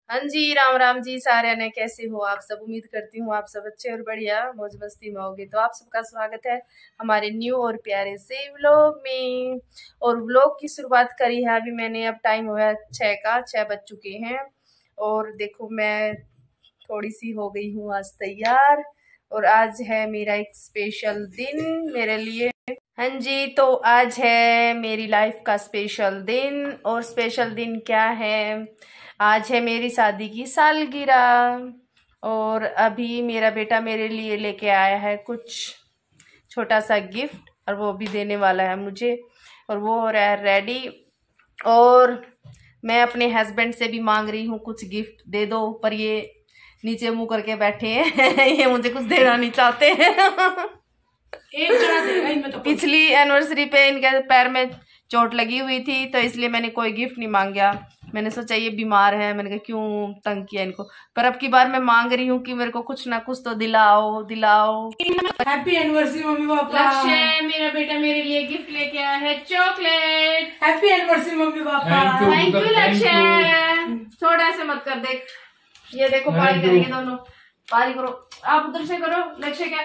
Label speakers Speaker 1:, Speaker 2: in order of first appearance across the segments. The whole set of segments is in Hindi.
Speaker 1: हाँ जी, राम राम जी सारे ने, कैसे हो आप सब। उम्मीद करती हूँ आप सब अच्छे और बढ़िया मौज मस्ती में होगे। तो आप सबका स्वागत है हमारे न्यू और प्यारे से व्लॉग में। और व्लॉग की शुरुआत करी है अभी मैंने। अब टाइम हुआ 6 बज चुके हैं। और देखो मैं थोड़ी सी हो गई हूँ आज तैयार। और आज है मेरा एक स्पेशल दिन मेरे लिए। हाँ जी, तो आज है मेरी लाइफ का स्पेशल दिन। और स्पेशल दिन क्या है, आज है मेरी शादी की सालगिरह। और अभी मेरा बेटा मेरे लिए लेके आया है कुछ छोटा सा गिफ्ट, और वो भी देने वाला है मुझे। और वो हो रहा है रेडी। और मैं अपने हस्बैंड से भी मांग रही हूँ कुछ गिफ्ट दे दो, पर ये नीचे मुंह करके बैठे हैं ये मुझे कुछ देना नहीं चाहते हैं
Speaker 2: एक जना देगा इनमें तो।
Speaker 1: पिछली एनिवर्सरी पे इनके पैर में चोट लगी हुई थी, तो इसलिए मैंने कोई गिफ्ट नहीं मांगा। मैंने सोचा ये बीमार है, मैंने कहा क्यों तंग किया इनको। पर अब की बार मैं मांग रही हूँ कि मेरे को कुछ ना कुछ तो दिलाओ दिलाओ।
Speaker 2: हैप्पी एनिवर्सरी मम्मी पापा।
Speaker 1: लक्ष्य मेरा बेटा मेरे लिए गिफ्ट लेके आया है chocolate.
Speaker 2: Happy anniversary mummy papa.
Speaker 1: Thank you Lakshya. थोड़ा ऐसे मत कर, देख ये देखो पारी करेंगे दोनों। पारी करो, आप उधर से करो लक्ष्य। क्या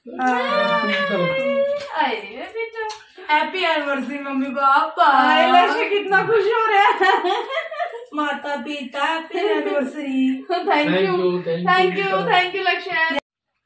Speaker 1: बेटा,
Speaker 2: हैप्पी एनिवर्सरी मम्मी पापा।
Speaker 1: लक्ष्य कितना खुश हो रहा है
Speaker 2: माता पिता हैप्पी एनिवर्सरी।
Speaker 1: थैंक यू लक्ष्य।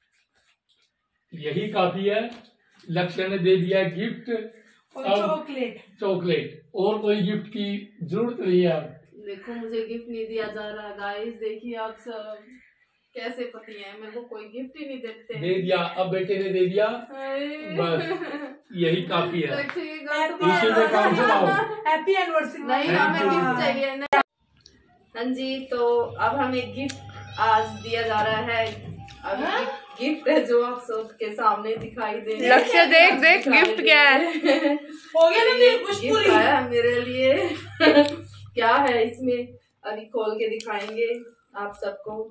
Speaker 3: यही काफी है। लक्ष्य ने दे दिया गिफ्ट
Speaker 2: और
Speaker 3: चॉकलेट और कोई गिफ्ट की जरूरत नहीं है।
Speaker 1: देखो मुझे गिफ्ट नहीं दिया जा रहा गाइस, देखिए आप सब कैसे पति हैं, मेरे को कोई गिफ्ट ही नहीं देते।
Speaker 3: दे दिया, अब बेटे ने दे दिया, बस यही काफी है। इसी में काम चलाओ।
Speaker 2: Happy anniversary.
Speaker 1: नहीं हमें गिफ्ट चाहिए ना। हाँ जी, तो अब हमें गिफ्ट आज दिया जा रहा है। अब गिफ्ट है जो आप सबके सामने दिखाई दे रहा है। लक्ष्य देख देख गिफ्ट क्या है।
Speaker 2: हो गया ना मेरी खुश पूरी।
Speaker 1: गिफ्ट आया मेरे लिए क्या है इसमें, अभी खोल के दिखाएंगे आप सबको।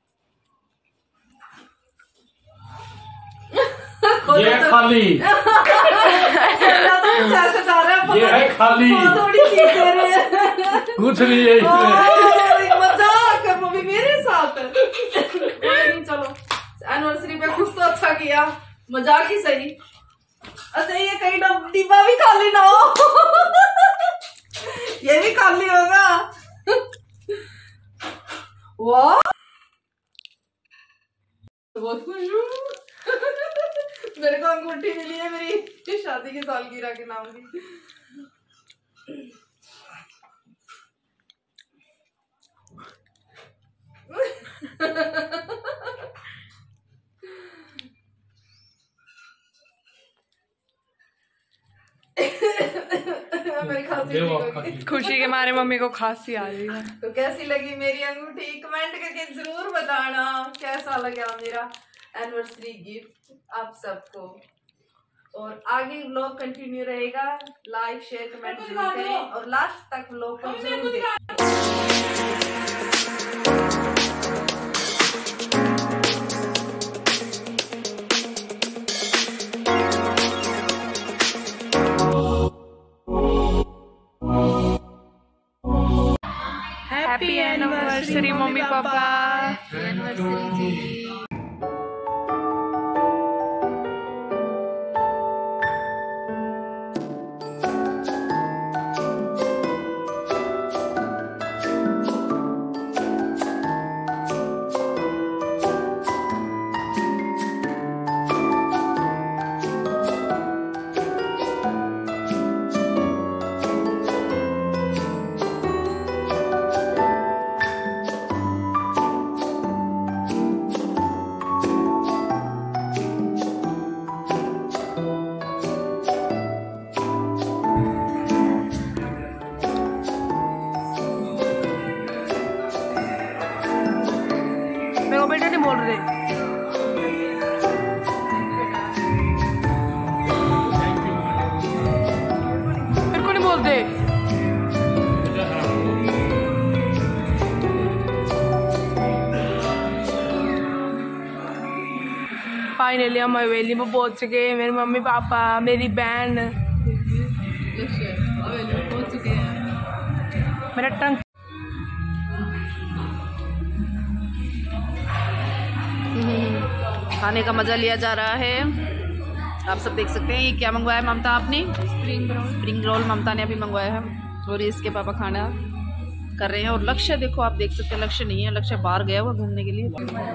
Speaker 3: ये है खाली ये है खाली, कुछ नहीं है इसमें।
Speaker 1: मजाक है वो भी मेरे साथ। चलो एनिवर्सरी पे कुछ तो अच्छा किया, मजाक ही सही। अच्छा ये कहीं डिब्बा भी खाली ना हो ये भी खाली होगा। वाह बहुत खुश हूँ मेरे को अंगूठी मिली है मेरी शादी की सालगिरह के नाम की। मेरी खांसी
Speaker 4: खुशी के मारे मम्मी को खांसी आ रही है।
Speaker 1: तो कैसी लगी मेरी अंगूठी कमेंट करके जरूर बताना। कैसा लगा मेरा एनिवर्सरी गिफ्ट आप सबको। और आगे व्लॉग कंटिन्यू रहेगा, लाइक शेयर कमेंट जरूर करें और लास्ट तक व्लॉग को जरूर देखें।
Speaker 4: Happy anniversary mummy papa.
Speaker 1: Anniversary जी।
Speaker 4: बेटा नहीं बोल रहे। मेरे को नहीं बोलते। फाइनली हम हवेली में पहुंच चुके हैं। मेरे मम्मी पापा, मेरी बहन,
Speaker 1: पहुंच चुके हैं।
Speaker 4: मेरा टंग
Speaker 1: खाने का मज़ा लिया जा रहा है। आप सब देख सकते हैं। ये क्या मंगवाया ममता आपने? स्प्रिंग रोल ममता ने अभी मंगवाया है और ये इसके पापा खाना कर रहे हैं। और लक्ष्य देखो, आप देख सकते हैं, लक्ष्य नहीं है, लक्ष्य बाहर गया हुआ घूमने के लिए।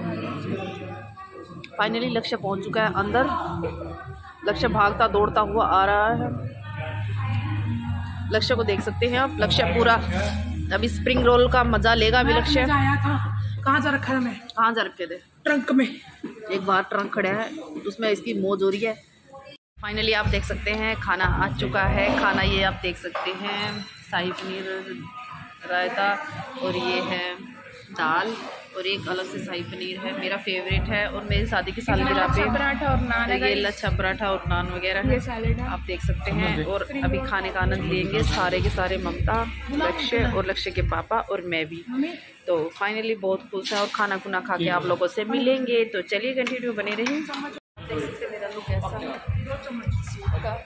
Speaker 1: फाइनली लक्ष्य पहुंच चुका है अंदर। लक्ष्य भागता दौड़ता हुआ आ रहा है। लक्ष्य को देख सकते हैं आप। लक्ष्य पूरा अभी स्प्रिंग रोल का मजा लेगा। अभी लक्ष्य
Speaker 2: आया था, कहाँ जा रखा है? मैं
Speaker 1: कहाँ जा रखे थे?
Speaker 2: ट्रंक में।
Speaker 1: एक बार ट्रंक खड़ा है, उसमें इसकी मौज हो रही है। फाइनली आप देख सकते हैं खाना आ चुका है। खाना ये आप देख सकते हैं, शाही पनीर, रायता और ये है दाल और एक अलग से शाही पनीर है, मेरा फेवरेट है। और मेरी शादी की सालगिरह पे
Speaker 4: पराठा और नान है,
Speaker 1: ये लच्छा पराठा और नान वगैरह है,
Speaker 4: सैलेड है।
Speaker 1: आप देख सकते हैं। और अभी खाने का आनंद लेंगे सारे के सारे, ममता, लक्ष्य और लक्ष्य के पापा और मैं भी। तो फाइनली बहुत खुश है और खाना खुना खा के आप लोगों से मिलेंगे। तो चलिए कंटिन्यू बने रहिए। देख सकते हैं मेरा लुक ऐसा है सूट का।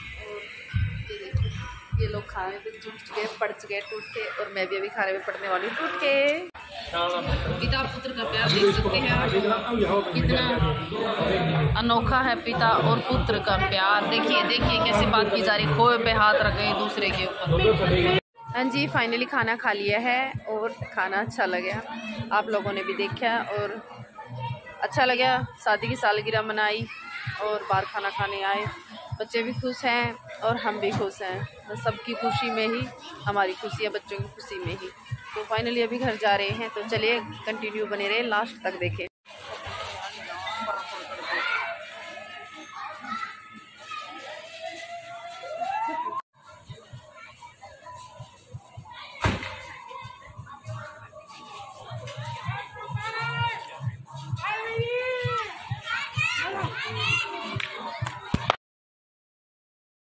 Speaker 1: ये लोग खाने पे जुट के पड़ चुके टूट के, और मैं भी अभी खाने में पड़ने वाली टूट के। पिता पुत्र का प्यार देख सकते हैं आप, कितना अनोखा है पिता और पुत्र का प्यार। देखिए देखिए कैसी बात की जा रही, खोए पे हाथ रख गए दूसरे के ऊपर। हाँ जी, फाइनली खाना खा लिया है और खाना अच्छा लगा। आप लोगों ने भी देखा और अच्छा लगा। शादी की सालगिरह मनाई और बाहर खाना खाने आए। बच्चे भी खुश हैं और हम भी खुश हैं। तो सबकी खुशी में ही हमारी खुशी है, बच्चों की खुशी में ही। तो फाइनली अभी घर जा रहे हैं। तो चलिए कंटिन्यू बने रहे, लास्ट तक देखें।